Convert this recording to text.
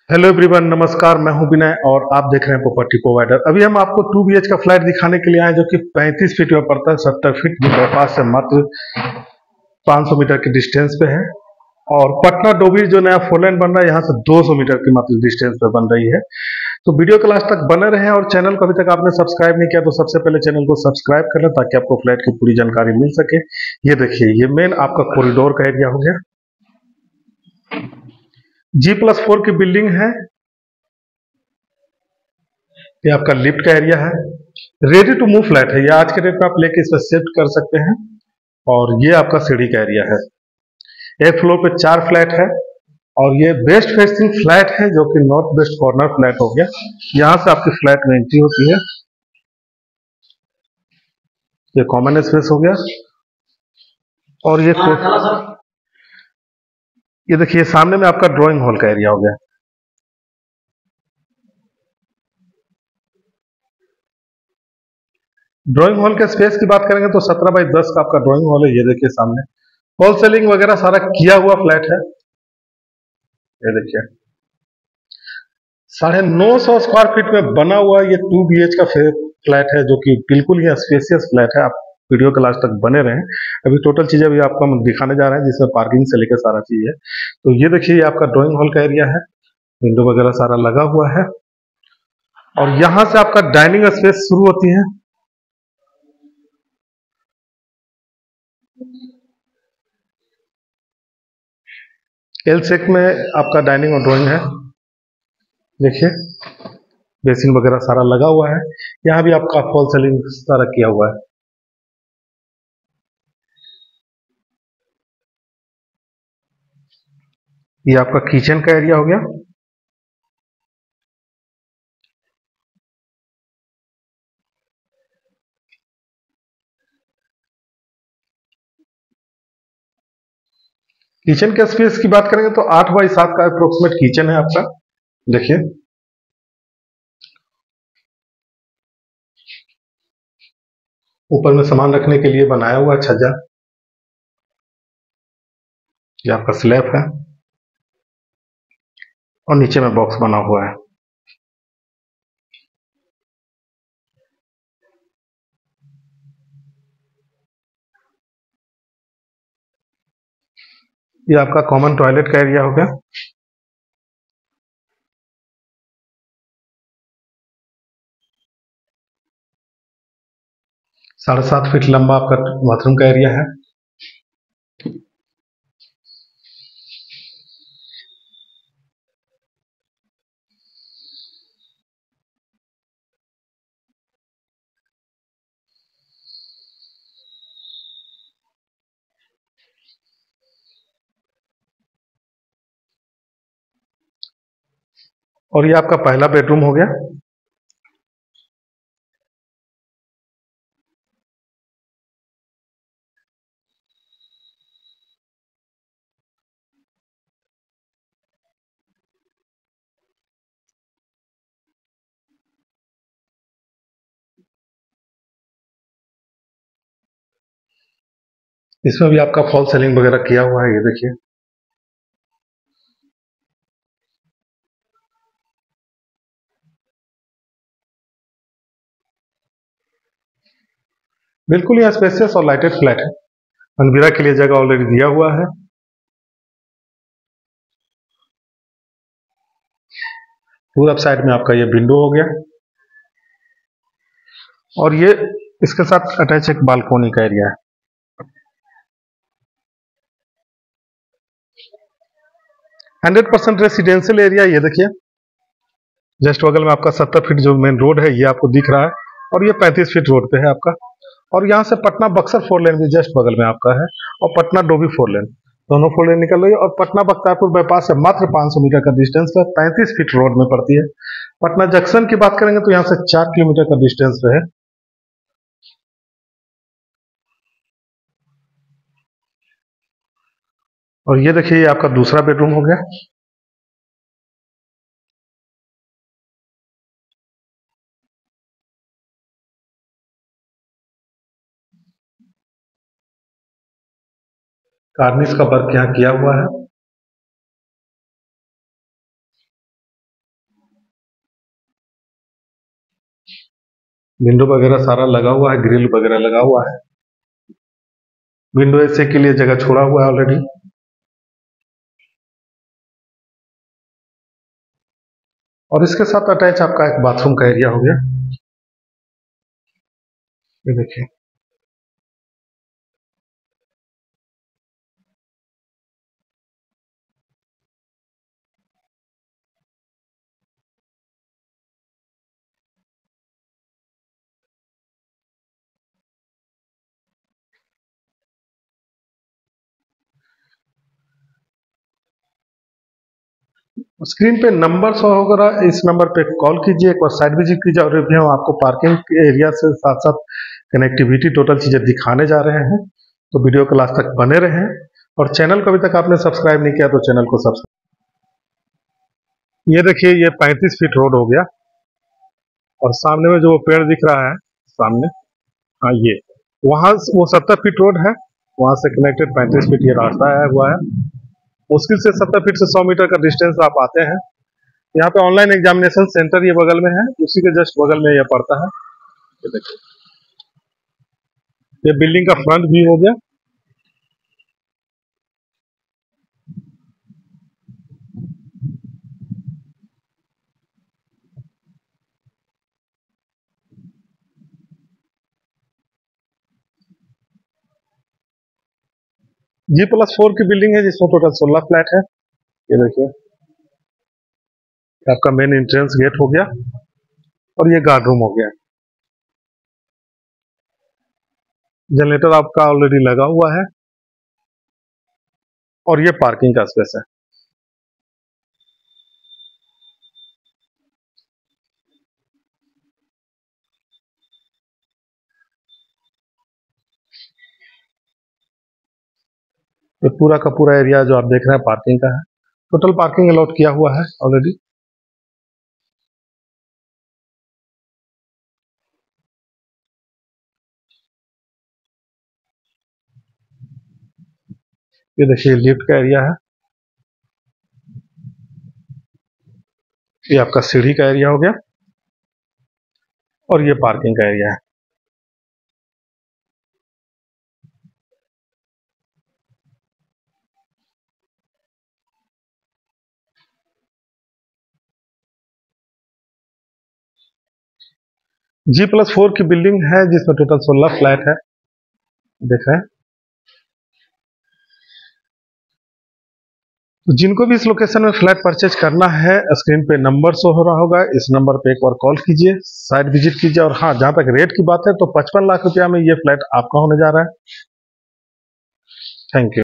Hello everyone, नमस्कार। मैं हूं विनय और आप देख रहे हैं प्रॉपर्टी प्रोवाइडर। अभी हम आपको 2 BH का फ्लैट दिखाने के लिए आए जो कि 35 फीट में पड़ता है, 70 फीट में बाईपास से मात्र 500 मीटर के डिस्टेंस पे है। और पटना डोभी जो नया 4 लेन बन रहा है, यहाँ से 200 मीटर की मात्र डिस्टेंस पे बन रही है। तो वीडियो के लास्ट तक बने रहें और चैनल को अभी तक आपने सब्सक्राइब नहीं किया तो सबसे पहले चैनल को सब्सक्राइब कर लें ताकि आपको फ्लैट की पूरी जानकारी मिल सके। ये देखिए, ये मेन आपका कॉरिडोर का एरिया हो गया। G+4 की बिल्डिंग है। ये आपका लिफ्ट का एरिया है। रेडी टू मूव फ्लैट है। ये आज के डेट में आप लेके इस पर शिफ्ट कर सकते हैं। और ये आपका सीढ़ी का एरिया है। एक फ्लोर पे 4 फ्लैट है और ये वेस्ट फेसिंग फ्लैट है जो कि नॉर्थ वेस्ट कॉर्नर फ्लैट हो गया। यहाँ से आपकी फ्लैट में एंट्री होती है। ये कॉमन स्पेस हो गया। और ये देखिए, सामने में आपका ड्राइंग हॉल का एरिया हो गया। ड्राइंग हॉल के स्पेस की बात करेंगे तो 17 बाई 10 का आपका ड्राइंग हॉल है। ये देखिए सामने हॉल सेलिंग वगैरह सारा किया हुआ फ्लैट है। ये देखिए 950 स्क्वायर फीट में बना हुआ ये 2 BH का फ्लैट है जो कि बिल्कुल ही स्पेसियस फ्लैट है। आप वीडियो के लास्ट तक बने रहें। अभी टोटल चीजें अभी आपको हम दिखाने जा रहे हैं जिसमें पार्किंग से लेकर सारा चीज है। तो ये देखिए, ये आपका ड्राइंग हॉल का एरिया है। विंडो वगैरह सारा लगा हुआ है और यहां से आपका डाइनिंग स्पेस शुरू होती है। एल शेप में आपका डाइनिंग और ड्राइंग है। देखिए बेसिन वगैरह सारा लगा हुआ है। यहाँ भी आपका फॉल सीलिंग सारा किया हुआ है। ये आपका किचन का एरिया हो गया। किचन के स्पेस की बात करेंगे तो 8 बाई 7 का अप्रोक्सीमेट किचन है आपका। देखिए ऊपर में सामान रखने के लिए बनाया हुआ छज्जा। ये आपका स्लैब है और नीचे में बॉक्स बना हुआ है। ये आपका कॉमन टॉयलेट का एरिया हो गया। 7.5 फीट लंबा आपका बाथरूम का एरिया है। और ये आपका पहला बेडरूम हो गया। इसमें भी आपका फॉल सीलिंग वगैरह किया हुआ है। ये देखिए बिल्कुल ही स्पेसियस और लाइटेड फ्लैट है। मनवीरा के लिए जगह ऑलरेडी दिया हुआ है। पूरा साइड में आपका ये विंडो हो गया और ये इसके साथ अटैच एक बालकोनी का एरिया है। 100% रेसिडेंशियल एरिया। ये देखिए जस्ट बगल में आपका 70 फीट जो मेन रोड है ये आपको दिख रहा है और ये 35 फीट रोड पे है आपका। और यहाँ से पटना बक्सर 4 लेन भी जस्ट बगल में आपका है और पटना डोभी 4 लेन, दोनों 4 लेन निकल रही है। और पटना बख्तियारपुर बाईपास से मात्र 500 मीटर का डिस्टेंस पे 35 फीट रोड में पड़ती है। पटना जंक्शन की बात करेंगे तो यहाँ से 4 किलोमीटर का डिस्टेंस पे है। और ये देखिए, ये आपका दूसरा बेडरूम हो गया। कार्निश का वर्क यहाँ किया हुआ है। विंडो वगैरह सारा लगा हुआ है, ग्रिल वगैरह लगा हुआ है। विंडो एसी के लिए जगह छोड़ा हुआ है ऑलरेडी। और इसके साथ अटैच आपका एक बाथरूम का एरिया हो गया। ये देखिए, स्क्रीन पे नंबर शो होगा, इस नंबर पे कॉल कीजिए, एक बार साइट विजिट कीजिए और भी हम आपको पार्किंग एरिया से साथ साथ कनेक्टिविटी टोटल चीजें दिखाने जा रहे हैं। तो वीडियो को लास्ट तक बने रहें और चैनल को अभी तक आपने सब्सक्राइब नहीं किया तो चैनल को सब्सक्राइब। ये देखिए, ये 35 फीट रोड हो गया और सामने में जो पेड़ दिख रहा है सामने, हाँ ये वहां वो 70 फीट रोड है, वहां से कनेक्टेड 35 फीट ये रास्ता आया हुआ है। मुश्किल से 70 फीट से 100 मीटर का डिस्टेंस आप आते हैं। यहाँ पे ऑनलाइन एग्जामिनेशन सेंटर ये बगल में है, उसी के जस्ट बगल में ये पड़ता है। ये देखिए, ये बिल्डिंग का फ्रंट व्यू हो गया। G+4 की बिल्डिंग है जिसमें टोटल 16 फ्लैट है। ये देखिए, आपका मेन एंट्रेंस गेट हो गया और ये गार्ड रूम हो गया। जनरेटर आपका ऑलरेडी लगा हुआ है और ये पार्किंग का स्पेस है। ये पूरा का पूरा एरिया जो आप देख रहे हैं पार्किंग का है। टोटल पार्किंग अलॉट किया हुआ है ऑलरेडी। ये देखिए, लिफ्ट का एरिया है। ये आपका सीढ़ी का एरिया हो गया और ये पार्किंग का एरिया है। G+4 की बिल्डिंग है जिसमें टोटल 16 फ्लैट है, देख रहे हैं। तो जिनको भी इस लोकेशन में फ्लैट परचेज करना है, स्क्रीन पे नंबर शो हो रहा होगा, इस नंबर पे एक बार कॉल कीजिए, साइट विजिट कीजिए। और हाँ, जहां तक रेट की बात है तो 55 लाख रुपया में ये फ्लैट आपका होने जा रहा है। Thank you.